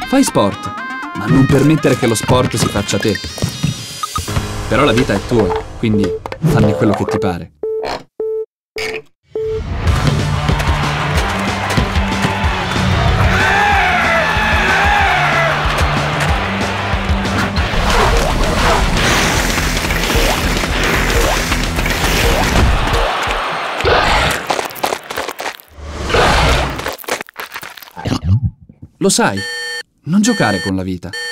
Fai sport, ma non permettere che lo sport si faccia a te. Però la vita è tua, quindi fanne quello che ti pare. Lo sai, non giocare con la vita.